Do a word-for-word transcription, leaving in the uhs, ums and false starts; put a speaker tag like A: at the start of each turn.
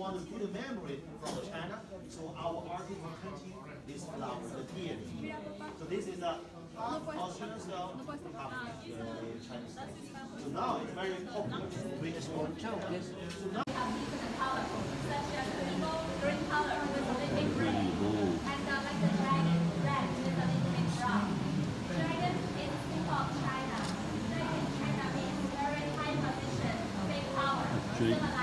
A: want to put a memory from China, so our article painting is flower, the deer. So this is a Austrian style, Chinese style. So now it's very popular in British world. So now
B: such as rainbow green color with a little bit gray, and uh, like the dragon red with a little bit brown. Dragon is symbol of China. Dragon in China means very high position, big power.